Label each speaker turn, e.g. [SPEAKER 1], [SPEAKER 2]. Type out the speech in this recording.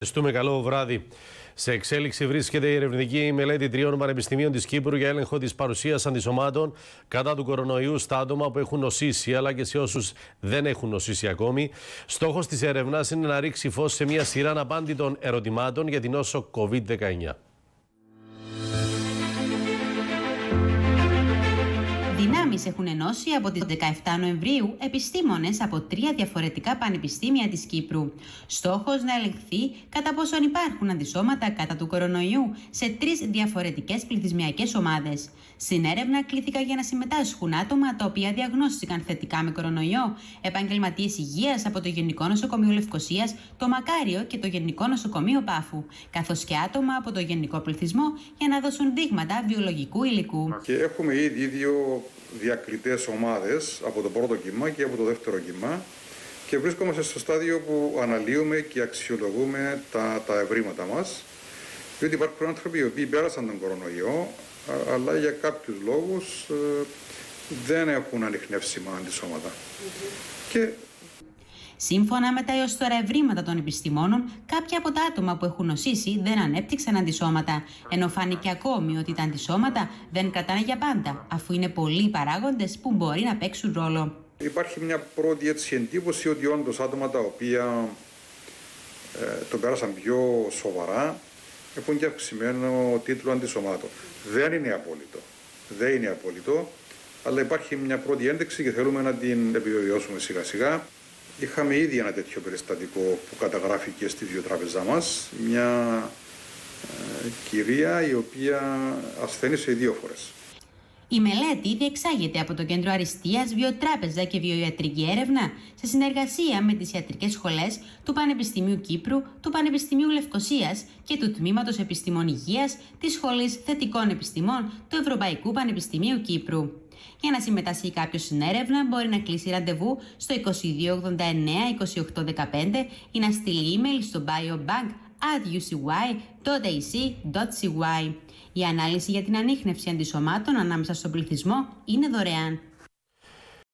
[SPEAKER 1] Ευχαριστούμε, καλό βράδυ. Σε εξέλιξη βρίσκεται η ερευνητική μελέτη 3 πανεπιστημίων της Κύπρου για έλεγχο της παρουσίας αντισωμάτων κατά του κορονοϊού στα άτομα που έχουν νοσήσει, αλλά και σε όσους δεν έχουν νοσήσει ακόμη. Στόχος της έρευνας είναι να ρίξει φως σε μια σειρά αναπάντητων ερωτημάτων για την νόσο COVID-19.
[SPEAKER 2] Δυνάμεις έχουν ενώσει από τις 17 Νοεμβρίου επιστήμονες από 3 διαφορετικά πανεπιστήμια της Κύπρου. Στόχος να ελεγχθεί κατά πόσον υπάρχουν αντισώματα κατά του κορονοϊού σε 3 διαφορετικές πληθυσμιακές ομάδες. Στην έρευνα κλήθηκαν για να συμμετάσχουν άτομα τα οποία διαγνώστηκαν θετικά με κορονοϊό, επαγγελματίες υγείας από το Γενικό Νοσοκομείο Λευκωσίας, το Μακάριο και το Γενικό Νοσοκομείο Πάφου, καθώς και άτομα από το γενικό πληθυσμό για να δώσουν δείγματα βιολογικού υλικού.
[SPEAKER 3] Και έχουμε ήδη 2 διακριτές ομάδες από το πρώτο κύμα και από το δεύτερο κύμα και βρίσκομαστε στο στάδιο που αναλύουμε και αξιολογούμε τα ευρήματα μας, διότι υπάρχουν άνθρωποι οι οποίοι πέρασαν τον κορονοϊό αλλά για κάποιους λόγους δεν έχουν ανιχνεύσιμα αντισώματα. Και
[SPEAKER 2] σύμφωνα με τα έως τώρα ευρήματα των επιστημόνων, κάποια από τα άτομα που έχουν νοσήσει δεν ανέπτυξαν αντισώματα, ενώ φάνηκε ακόμη ότι τα αντισώματα δεν κρατάνε για πάντα, αφού είναι πολλοί παράγοντες που μπορεί να παίξουν ρόλο.
[SPEAKER 3] Υπάρχει μια πρώτη εντύπωση ότι όντως άτομα τα οποία το πέρασαν πιο σοβαρά έχουν και αυξημένο τίτλο αντισωμάτων. Δεν είναι απόλυτο, αλλά υπάρχει μια πρώτη ένδειξη και θέλουμε να την επιβεβαιώσουμε σιγά σιγά. Είχαμε ήδη ένα τέτοιο περιστατικό που καταγράφηκε στη βιοτράπεζά μας, μια κυρία η οποία ασθένησε 2 φορές.
[SPEAKER 2] Η μελέτη διεξάγεται από το Κέντρο Αριστείας, Βιοτράπεζα και Βιοιατρική Έρευνα σε συνεργασία με τις ιατρικές σχολές του Πανεπιστημίου Κύπρου, του Πανεπιστημίου Λευκωσίας και του Τμήματος Επιστημών Υγείας της Σχολής Θετικών Επιστημών του Ευρωπαϊκού Πανεπιστημίου Κύπρου. Για να συμμετάσχει κάποιος στην έρευνα μπορεί να κλείσει ραντεβού στο 2289 2815 ή να στείλει email στο biobank@ucy.ac.cy. Η ανάλυση για την ανίχνευση αντισωμάτων ανάμεσα στον πληθυσμό είναι δωρεάν.